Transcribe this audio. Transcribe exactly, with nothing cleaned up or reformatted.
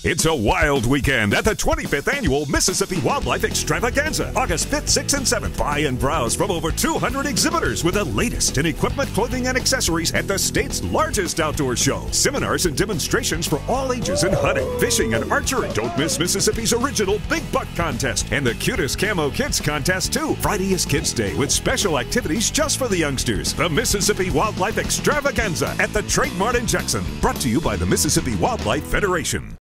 It's a wild weekend at the twenty-fifth Annual Mississippi Wildlife Extravaganza, August fifth, sixth, and seventh. Buy and browse from over two hundred exhibitors with the latest in equipment, clothing, and accessories at the state's largest outdoor show. Seminars and demonstrations for all ages in hunting, fishing, and archery. Don't miss Mississippi's original Big Buck Contest and the cutest Camo Kids Contest, too. Friday is Kids Day with special activities just for the youngsters. The Mississippi Wildlife Extravaganza at the Trade Mart in Jackson. Brought to you by the Mississippi Wildlife Federation.